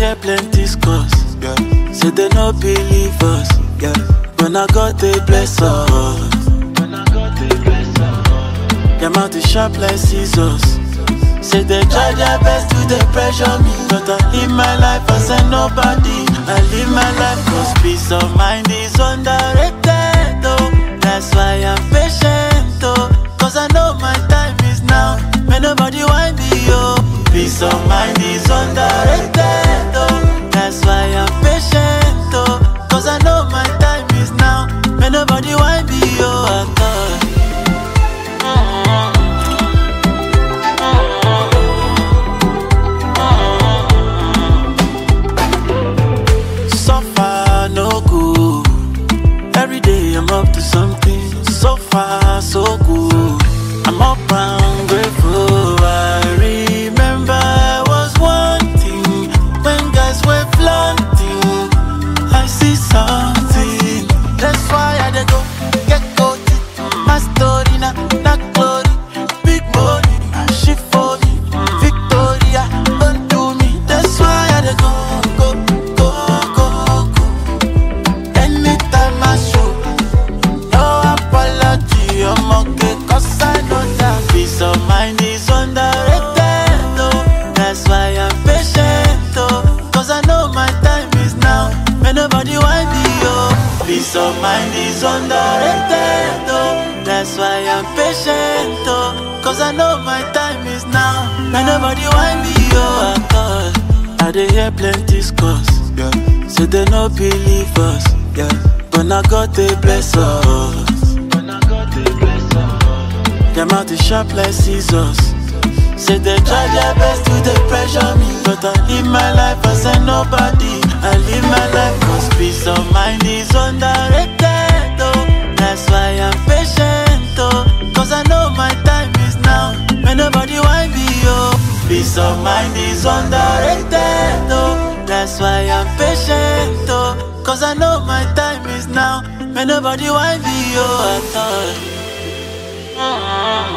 hear plenty scores, yeah. Say they no believe us, yeah. When I got they bless us, their mouth is sharp like scissors. Say they try their best to they pressure me, but I live my life as a nobody. I live my life cause peace of mind is underrated, oh. That's why I'm patient, oh. Cause I know my time is now. May nobody want me, oh. Peace of mind is underrated, oh. That's why I'm patient, oh. Cause I know my time is now. May nobody want me, oh. I thought no good. Every day I'm up to something. So far, so good. I'm up and grateful. I remember I was wanting when guys were flaunting. I see something. That's why I dey go get caught. My story now, not glory. Big money, she for me. Victoria, don't do me. That's why I dey go. Cause I know that peace of mind is underrated, oh. That's why I'm patient, oh. Cause I know my time is now. May nobody want me, oh. Peace of mind is underrated, oh. That's why I'm patient, oh. Cause I know my time is now. May nobody want me, oh. I dey hear plenty scores, yeah. Say they no believe us, yeah. But I got they bless us. Their mouth is sharp like scissors. Say they try their best to they pressure me, but I live my life as a nobody. I live my life cause peace of mind is underrated, oh. That's why I'm patient, oh. Cause I know my time is now. May nobody want me, oh. Peace of mind is underrated, oh. That's why I'm patient, oh. Cause I know my time is now. May nobody want me, oh. I thought